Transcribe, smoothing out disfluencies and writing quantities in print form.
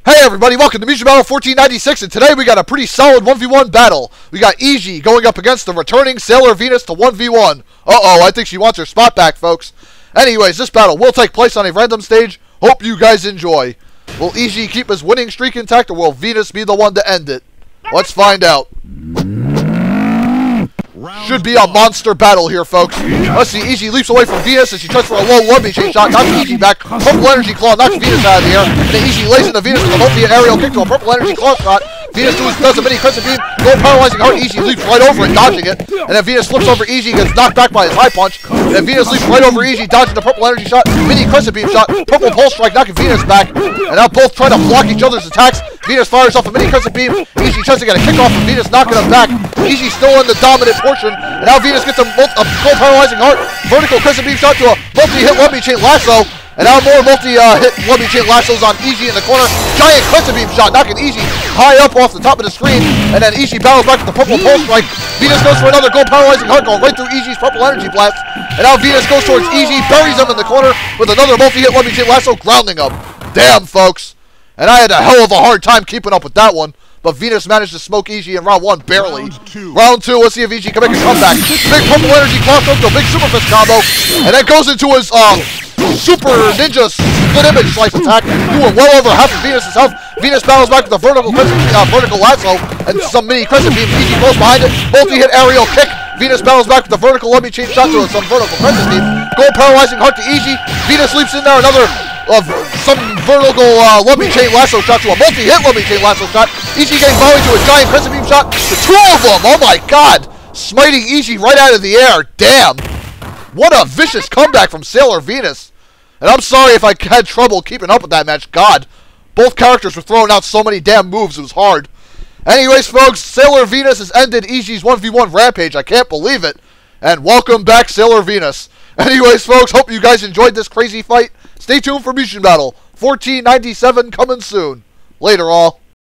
Hey everybody, welcome to Mugen Battle 1496, and today we got a pretty solid 1v1 battle. We got Eiji going up against the returning Sailor Venus to 1v1. Uh-oh, I think she wants her spot back, folks. Anyways, this battle will take place on a random stage. Hope you guys enjoy. Will Eiji keep his winning streak intact, or will Venus be the one to end it? Let's find out. Should be a monster battle here, folks. Let's see, Eiji leaps away from Venus as she tries for a low lumby chain shot, knocks Eiji back. Purple energy claw knocks Venus out of the air, and then Eiji lays into Venus with a multi-hit aerial kick to a purple energy claw shot. Venus does a mini crescent beam, gold paralyzing heart. Eiji leaps right over it, dodging it, and then Venus flips over Eiji, gets knocked back by his high punch, and then Venus leaps right over Eiji, dodging the purple energy shot, mini crescent beam shot, purple pulse strike knocking Venus back, and now both trying to block each other's attacks. Venus fires off a mini crescent beam, Eiji tries to get a kick off from Venus, knocking him back. Eiji still in the dominant portion, and now Venus gets a gold paralyzing heart, vertical crescent beam shot to a multi-hit lumby chain lasso. And now more multi-hit lumby chain lassos on Eiji in the corner. Giant crescent beam shot, knocking Eiji high up off the top of the screen. And then Eiji battles back with the purple pulse strike. Venus goes for another gold paralyzing heart, going right through Eiji's purple energy blast. And now Venus goes towards Eiji, buries him in the corner with another multi-hit lumby chain lasso, grounding him. Damn, folks. And I had a hell of a hard time keeping up with that one. But Venus managed to smoke Eiji in round one, barely. Round two, let's see if Eiji can make a comeback. Big purple energy claw stroke to a big super fist combo. And then goes into his super ninja split image slice attack, doing well over half of Venus' health. Venus battles back with a vertical lasso and some mini crescent beam. Eiji close behind it, multi-hit aerial kick. Venus battles back with a vertical lumby chain shot to some vertical crescent beam. Gold paralyzing heart to Eiji. Venus leaps in there, another some vertical lumby chain lasso shot to a multi-hit lumby chain lasso shot. Eiji getting volleyed to a giant crescent beam shot. The two of them, oh my god, smiting Eiji right out of the air. Damn. What a vicious comeback from Sailor Venus. And I'm sorry if I had trouble keeping up with that match. God, both characters were throwing out so many damn moves, it was hard. Anyways, folks, Sailor Venus has ended Eiji's 1v1 rampage. I can't believe it. And welcome back, Sailor Venus. Anyways, folks, hope you guys enjoyed this crazy fight. Stay tuned for Mugen Battle 1497 coming soon. Later, all.